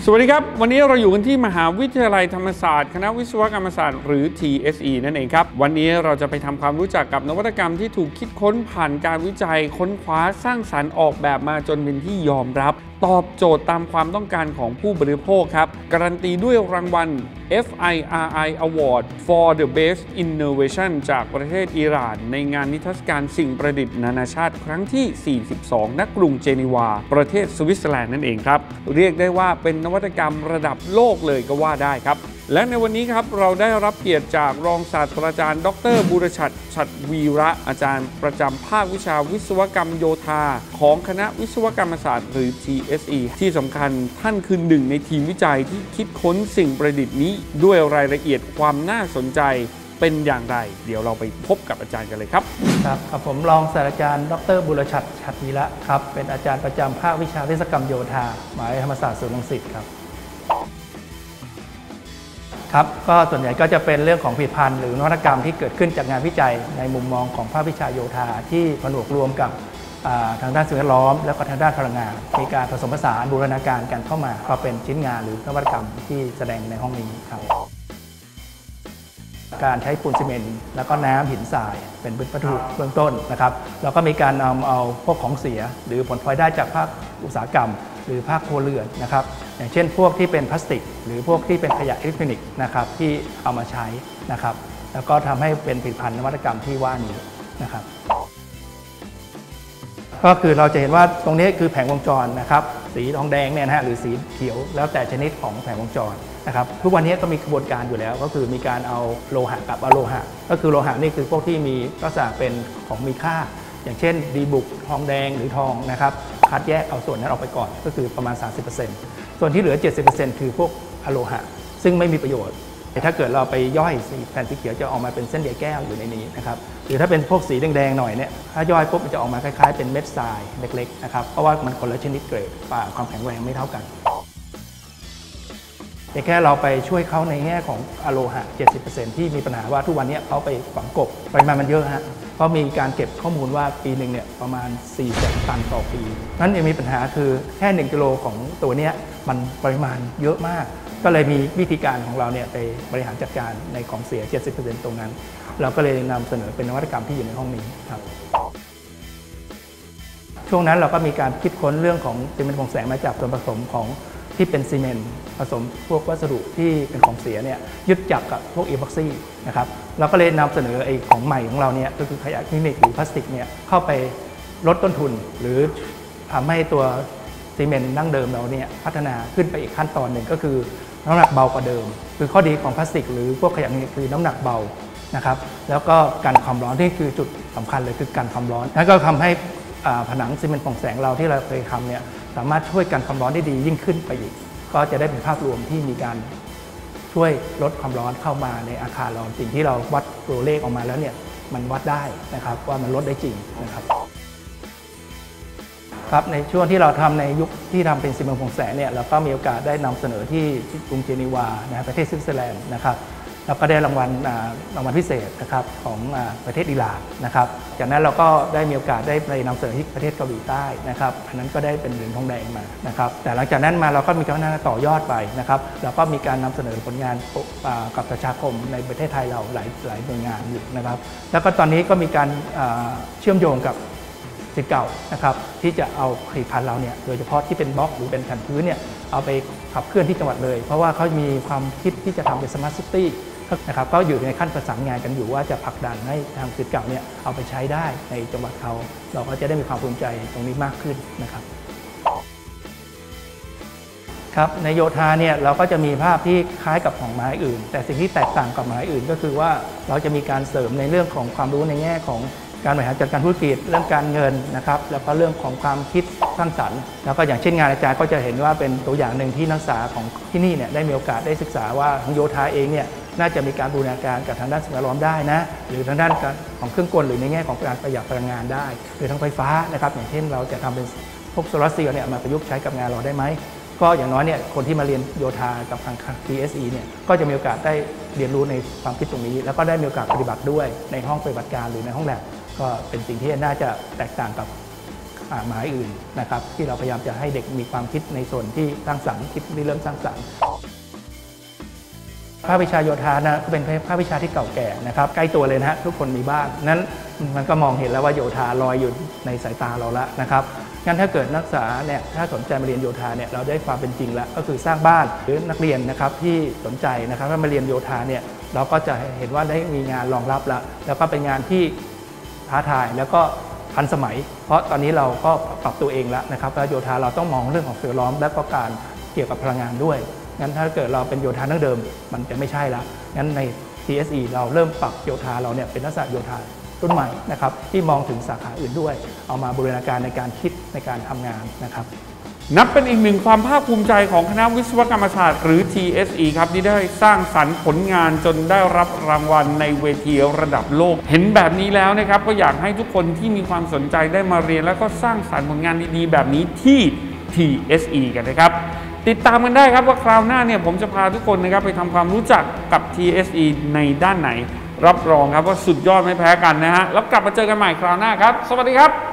สวัสดีครับวันนี้เราอยู่กันที่มหาวิทยาลัยธรรมศาสตร์คณะวิศวกรรมศาสตร์หรือ TSE นั่นเองครับวันนี้เราจะไปทำความรู้จักกับนวัตกรรมที่ถูกคิดค้นผ่านการวิจัยค้นคว้าสร้างสรรค์ออกแบบมาจนเป็นที่ยอมรับตอบโจทย์ตามความต้องการของผู้บริโภคครับการันตีด้วยรางวัล FIRI Award for the Best Innovation จากประเทศอิหร่านในงานนิทรรศการสิ่งประดิษฐ์นานาชาติครั้งที่ 42 ณ กรุงเจนีวาประเทศสวิตเซอร์แลนด์นั่นเองครับเรียกได้ว่าเป็นนวัตกรรมระดับโลกเลยก็ว่าได้ครับและในวันนี้ครับเราได้รับเกียรติจากรองศาสตราจารย์ดร.บุรชัด ฉัตรวีระอาจารย์ประจำภาควิชาวิศวกรรมโยธาของคณะวิศวกรรมศาสตร์หรือ TSE ที่สำคัญท่านคือหนึ่งในทีมวิจัยที่คิดค้นสิ่งประดิษฐ์นี้ด้วยรายละเอียดความน่าสนใจเป็นอย่างไรเดี๋ยวเราไปพบกับอาจารย์กันเลยครับครับผมรองศาสตราจารย์ดร.บุรชัด ฉัตรวีระครับเป็นอาจารย์ประจำภาควิชาวิศวกรรมโยธามหาวิทยาลัยธรรมศาสตร์ศูนย์รังสิตครับก็ส่วนใหญ่ก็จะเป็นเรื่องของผลิตภัณฑ์หรือนวัตกรรมที่เกิดขึ้นจากงานวิจัยในมุมมองของภาควิชาโยธาที่ผนวกรวมกับทางด้านสิ่งแวดล้อมและก็ทางด้านพลังงานมีการผสมผสานบูรณาการกันเข้ามาก็เป็นชิ้นงานหรือนวัตกรรมที่แสดงในห้องนี้ครับการใช้ปูนซีเมนต์แล้วก็น้ำหินทรายเป็นวัตถุเบื้องต้นนะครับแล้วก็มีการนำเอาพวกของเสียหรือผลพลอยได้จากภาคอุตสาหกรรมหรือภาคครัวเรือนนะครับอย่างเช่นพวกที่เป็นพลาสติกหรือพวกที่เป็นขยะอิเล็กทรอนิกส์นะครับที่เอามาใช้นะครับแล้วก็ทำให้เป็นผลิตภัณฑ์นวัตกรรมที่ว่านี้นะครับก็คือเราจะเห็นว่าตรงนี้คือแผงวงจรนะครับสีทองแดงเนี่ยนะฮะหรือสีเขียวแล้วแต่ชนิดของแผงวงจรนะครับทุกวันนี้ก็มีกระบวนการอยู่แล้วก็คือมีการเอาโลหะกับอะโลหะก็คือโลหะนี่คือพวกที่มีลักษณะเป็นของมีค่าอย่างเช่นดีบุกทองแดงหรือทองนะครับคัดแยกเอาส่วนนั้นออกไปก่อนก็คือประมาณ 30% ส่วนที่เหลือ 70% คือพวกอะโลหะซึ่งไม่มีประโยชน์ถ้าเกิดเราไปย่อยแผ่นสีเขียวจะออกมาเป็นเส้นใยแก้วอยู่ในนี้นะครับหรือถ้าเป็นพวกสีแดงๆหน่อยเนี่ยถ้าย่อยปุ๊บมันจะออกมาคล้ายๆเป็นเม็ดทรายเล็กๆนะครับเพราะว่ามันคนละชนิดเกรดความแข็งแรงไม่เท่ากันแต่แค่เราไปช่วยเขาในแง่ของอะโลหะ 70% ที่มีปัญหาว่าทุกวันนี้เขาไปฝังกลบปริมาณมันเยอะฮะเพราะมีการเก็บข้อมูลว่าปีหนึ่งเนี่ยประมาณ 400,000 ตันต่อปีนั้นยังมีปัญหาคือแค่1 กิโลของตัวนี้มันปริมาณเยอะมากก็เลยมีวิธีการของเราเนี่ยไปบริหารจัดการในของเสีย 70% ตรงนั้นเราก็เลยนำเสนอเป็นนวัตกรรมที่อยู่ในห้องนี้ครับช่วงนั้นเราก็มีการคิดค้นเรื่องของซีเมนต์ของแสงมาจากส่วนผสมของที่เป็นซีเมนต์ผสมพวกวัสดุที่เป็นของเสียเนี่ยยึดจับกับพวกอีพ็อกซี่นะครับเราก็เลยนำเสนอไอ้ของใหม่ของเราเนี่ยก็คือขยะอิเล็กทรอนิกส์หรือพลาสติกเนี่ยเข้าไปลดต้นทุนหรือทำให้ตัวซีเมนต์ดั้งเดิมเราเนี่ยพัฒนาขึ้นไปอีกขั้นตอนหนึ่งก็คือน้ำหนักเบากว่าเดิมคือข้อดีของพลาสติกหรือพวกขยะนี้คือน้ำหนักเบานะครับแล้วก็กันความร้อนที่คือจุดสำคัญเลยคือกันความร้อนแล้วก็ทำให้ผนังซีเมนต์ของแสงเราที่เราเคยทำเนี่ยสามารถช่วยกันความร้อนได้ดียิ่งขึ้นไปอีกก็จะได้เป็นภาพรวมที่มีการช่วยลดความร้อนเข้ามาในอาคารเราสิ่งที่เราวัดตัวเลขออกมาแล้วเนี่ยมันวัดได้นะครับว่ามันลดได้จริงนะครับครับในช่วงที่เราทำในยุคที่ทำเป็นซีเมนต์ของแสงเนี่ยเราก็มีโอกาสได้นำเสนอที่กรุงเจนีวาประเทศสวิตเซอร์แลนด์นะครับแล้วก็ได้รางวัลพิเศษนะครับของประเทศอิหร่านนะครับจากนั้นเราก็ได้มีโอกาสได้ไปนำเสนอที่ประเทศเกาหลีใต้นะครับอันนั้นก็ได้เป็นเหรียญทองแดงมานะครับแต่หลังจากนั้นมาเราก็มีการพัฒนาต่อยอดไปนะครับเราก็มีการนำเสนอผลงานกับประชาคมในประเทศไทยเราหลายหน่วยงานอยู่นะครับแล้วก็ตอนนี้ก็มีการเชื่อมโยงกับศิษย์เก่านะครับที่จะเอาผลิตภัณฑ์เราเนี่ยโดยเฉพาะที่เป็นบล็อกหรือเป็นแผ่นพื้นเนี่ยเอาไปขับเคลื่อนที่จังหวัดเลยเพราะว่าเขามีความคิดที่จะทำเป็นสมาร์ทซิตี้นะครับก็อยู่ในขั้นประสานงานกันอยู่ว่าจะผลักดันให้ทางศิษย์เก่าเนี่ยเอาไปใช้ได้ในจังหวัดเขาเราก็จะได้มีความภูมิใจตรงนี้มากขึ้นนะครับครับในโยธาเนี่ยเราก็จะมีภาพที่คล้ายกับของไม้อื่นแต่สิ่งที่แตกต่างกับไม้อื่นก็คือว่าเราจะมีการเสริมในเรื่องของความรู้ในแง่ของการบริหารจัดการธุรกิจเรื่องการเงินนะครับแล้วก็เรื่องของความคิดสร้างสรรค์แล้วก็อย่างเช่นงานอาจารย์ก็จะเห็นว่าเป็นตัวอย่างหนึ่งที่นักศึกษาของที่นี่เนี่ยได้มีโอกาสได้ศึกษาว่าทางโยธาเองเนี่ยน่าจะมีการบูรณาการกับทางด้านสิ่งแวดล้อมได้นะหรือทางด้านของเครื่องกลหรือในแง่ของการประหยัดพลังงานได้หรือทางไฟฟ้านะครับอย่างเช่นเราจะทำเป็นพวกโซลาร์เซลล์เนี่ยมาประยุกต์ใช้กับงานเราได้ไหมก็อย่างน้อยเนี่ยคนที่มาเรียนโยธากับทาง TSE เนี่ยก็จะมีโอกาสได้เรียนรู้ในความคิดตรงนี้แล้วก็ได้มีโอกาสปฏิบัติด้วยในห้องปฏิบัติการหรือในห้องแลบก็เป็นสิ่งที่น่าจะแตกต่างกับหมายอื่นนะครับที่เราพยายามจะให้เด็กมีความคิดในส่วนที่สร้างสรรค์คิดเริ่มสร้างสรรค์ภาควิชาโยธานะเป็นภาควิชาที่เก่าแก่นะครับใกล้ตัวเลยนะฮะทุกคนมีบ้านนั้นมันก็มองเห็นแล้วว่าโยธาลอยอยู่ในสายตาเราแล้วนะครับงั้นถ้าเกิดนักศึกษาเนี่ยถ้าสนใจมาเรียนโยธาเนี่ยเราได้ความเป็นจริงแล้วก็คือสร้างบ้านหรือนักเรียนนะครับที่สนใจนะครับถ้ามาเรียนโยธาเนี่ยเราก็จะเห็นว่าได้มีงานรองรับแล้วก็เป็นงานที่ท้าทายแล้วก็ทันสมัยเพราะตอนนี้เราก็ปรับตัวเองแล้วนะครับแล้วโยธาเราต้องมองเรื่องของสิ่งแวดล้อมและก็การเกี่ยวกับพลังงานด้วยงั้นถ้าเกิดเราเป็นโยธาดั้งเดิมมันจะไม่ใช่ละงั้นใน TSE เราเริ่มปรับโยธาเราเนี่ยเป็นนักศึกษาโยธารุ่นใหม่นะครับที่มองถึงสาขาอื่นด้วยเอามาบูรณาการในการคิดในการทำงานนะครับนับเป็นอีกหนึ่งความภาคภูมิใจของคณะวิศวกรรมศาสตร์หรือ TSE ครับที่ได้สร้างสรรค์ผลงานจนได้รับรางวัลในเวทีระดับโลกเห็นแบบนี้แล้วนะครับก็อยากให้ทุกคนที่มีความสนใจได้มาเรียนแล้วก็สร้างสรรค์ผลงานดีๆแบบนี้ที่ TSE กันนะครับติดตามกันได้ครับว่าคราวหน้าเนี่ยผมจะพาทุกคนนะครับไปทำความรู้จักกับ TSE ในด้านไหนรับรองครับว่าสุดยอดไม่แพ้กันนะฮะแล้วกลับมาเจอกันใหม่คราวหน้าครับสวัสดีครับ